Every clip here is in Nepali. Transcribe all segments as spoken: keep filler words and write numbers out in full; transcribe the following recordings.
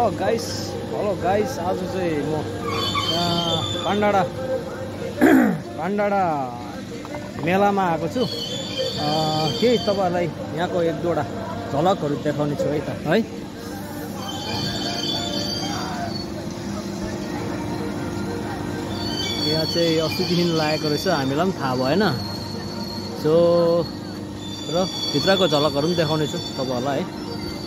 गाइस हेलो गाइस आज चाहिँ म पाण्डाडा पाण्डाडा मेलामा आएको छु। केही तपाईहरुलाई यहाँको एक दुईवटा झलकहरु देखाउने छु है त है। यहाँ चाहिँ अस्तिदेखि लागेको रहेछ, हामीलाई पनि थाहा भएन। सो र भित्रको झलकहरु पनि देखाउने छु तपाईहरुलाई है।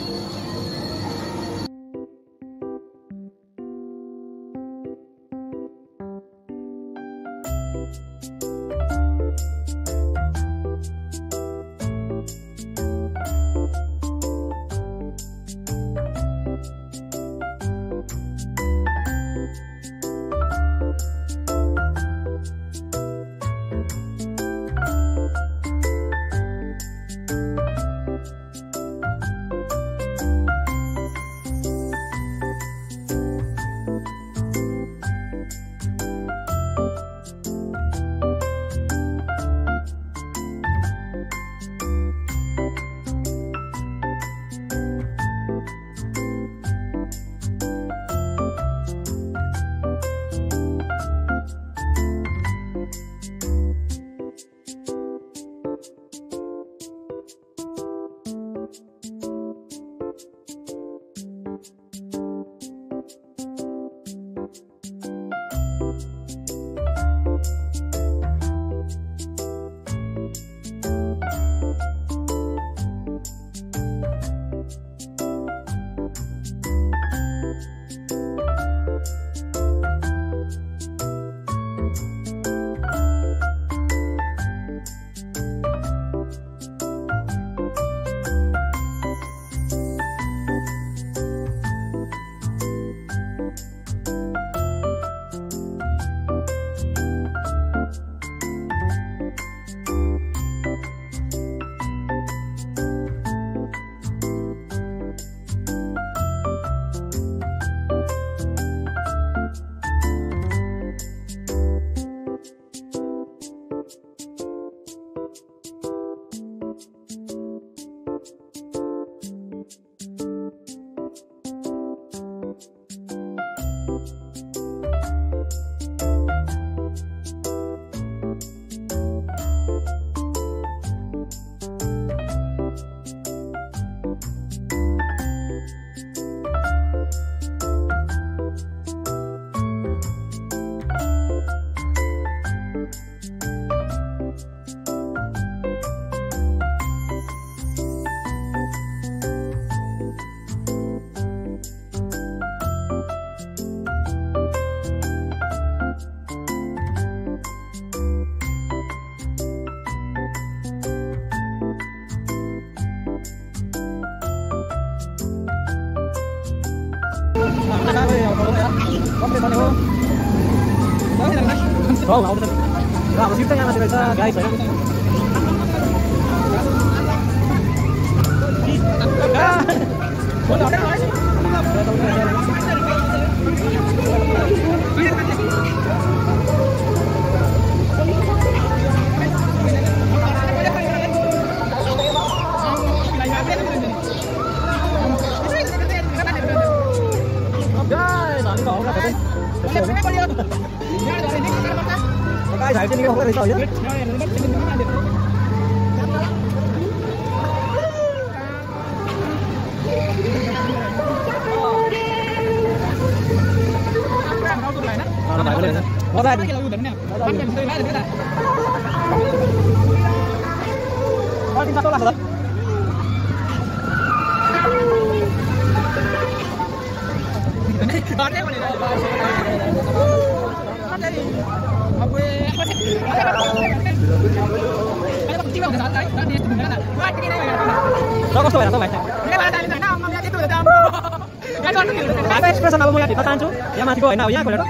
एक्सप्रेसन अब म यहाँ भित्र चाहन्छु, यहाँ माथिको होइन, अब यहाँ खोलेर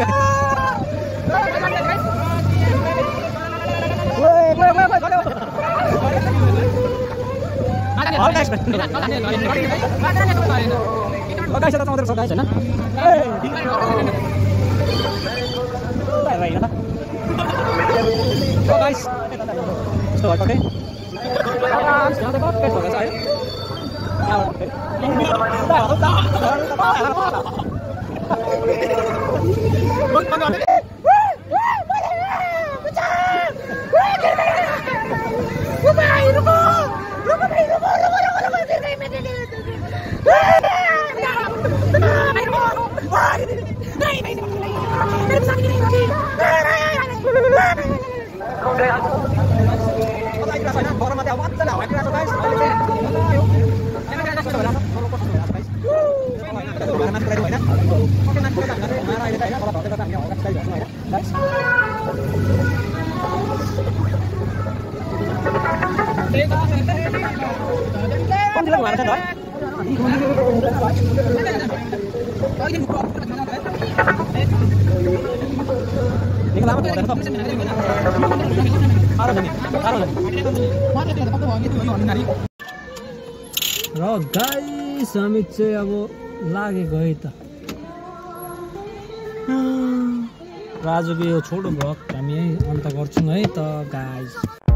र गाइस हामी चाहिँ अब लागेको है त र आजको यो छोटो भ्लग हामी यहीँ अन्त गर्छौँ है त गाइस।